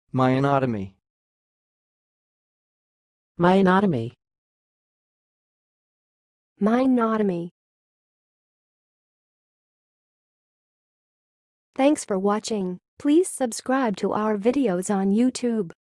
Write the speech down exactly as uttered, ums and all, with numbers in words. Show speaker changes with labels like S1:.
S1: myoenotomy,
S2: myoenotomy,
S3: myoenotomy. Thanks for watching. Please subscribe to our videos on YouTube.